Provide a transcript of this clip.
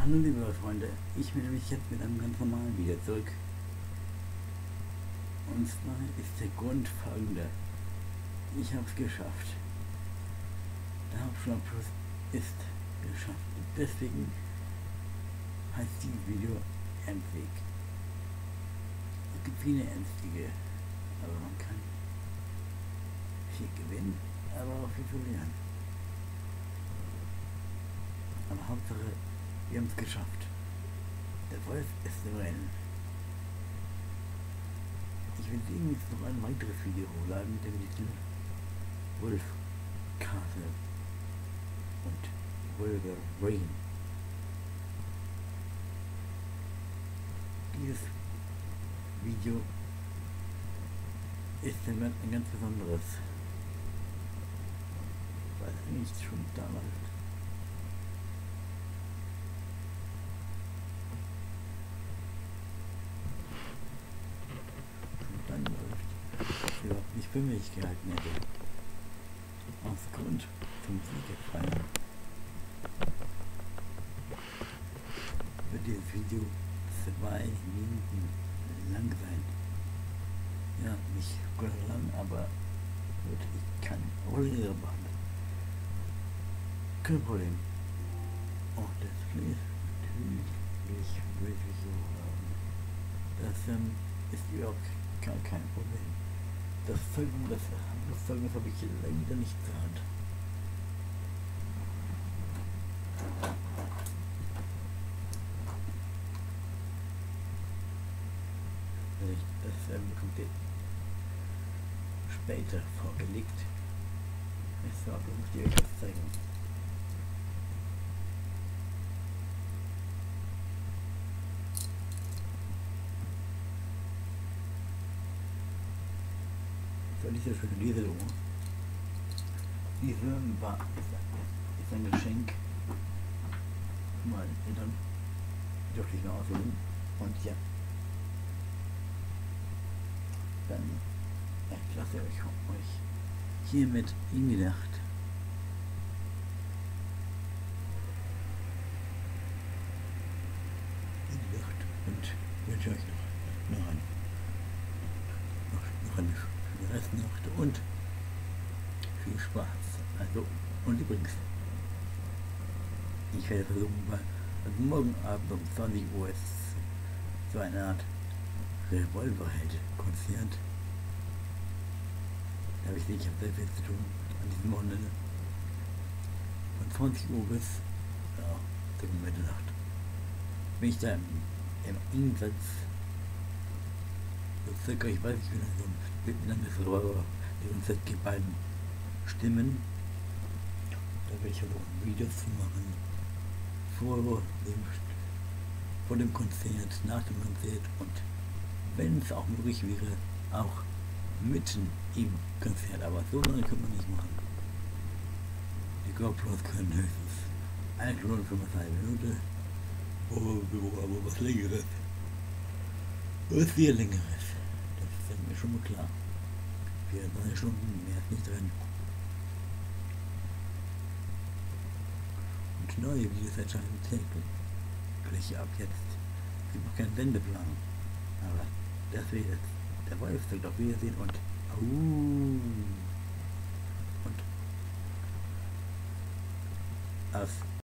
Hallo liebe Freunde, ich melde mich jetzt mit einem ganz normalen Video zurück. Und zwar ist der Grund folgender. Ich habe es geschafft. Der Hauptschulabschluss ist geschafft. Deswegen heißt dieses Video Endweg. Es gibt viele Endwege, aber man kann viel gewinnen, aber auch viel verlieren. Aber Hauptsache, wir haben es geschafft. Der Wolf ist im Rennen. Ich will demnächst noch ein weiteres Video hochladen mit dem Titel Wolf, Castle und Wolverine. Dieses Video ist ein ganz besonderes, weil es eigentlich schon damals überhaupt nicht für mich gehalten hätte. Aus Grund zum Siegefeiern wird dieses Video 2 Minuten lang sein. Ja, nicht lang, aber wirklich kann ohne ihre Band. Kein Problem. Und das will natürlich wirklich so haben. Das ist überhaupt kein Problem. Das Zeugnis habe ich leider nicht zur Hand. Das bekommt ihr später vorgelegt. Ich muss dir etwas zeigen. Diese schöne Lesung. Diese ist ein Geschenk von meinen Eltern. Dürfte ich mir aussuchen. Und ja, dann entlasse ich euch hiermit in die Nacht. Und wünsche euch noch eine Restnacht und viel Spaß. Also, und übrigens, ich werde versuchen, also morgen Abend um 20 Uhr ist so eine Art Revolverheld-Konzert. Da habe ich sehr viel zu tun an diesem Wochenende. Von 20 Uhr bis Mitternacht bin ich da im Einsatz. So circa, ich weiß nicht, wie lange so ein Revolver, die uns jetzt die beiden Stimmen. Da werde ich versuchen, Videos zu machen vor dem Konzert, nach dem Konzert und wenn es auch möglich wäre, auch mitten im Konzert. Aber so lange können wir nicht machen. Die GoPros können höchstens 1 Stunde und 5,5 Minuten, aber was Längeres. Was sehr Längeres. Das ist mir schon mal klar. 4 Stunden mehr ist nicht drin. Und neue Videos erscheinen täglich ab jetzt. Es gibt noch keinen Sendeplan. Aber das wird jetzt. Der Wolf sagt auf Wiedersehen und aus.